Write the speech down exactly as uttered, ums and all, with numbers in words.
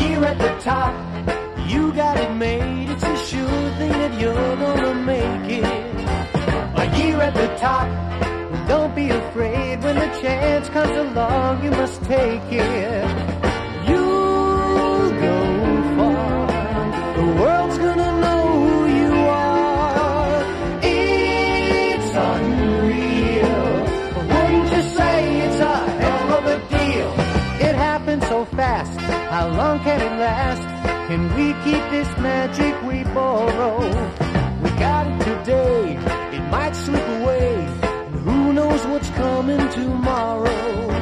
here at the top, you got it made. It's a sure thing that you're gonna make it. But here at the top, don't be afraid. When the chance comes along, you must take it. You'll go far. The world's gonna know who you are. It's unreal. But wouldn't you say it's a hell of a deal? It happened so fast. How long can it last? Can we keep this magic we borrow? We got it today. It might slip away. Who knows what's coming tomorrow?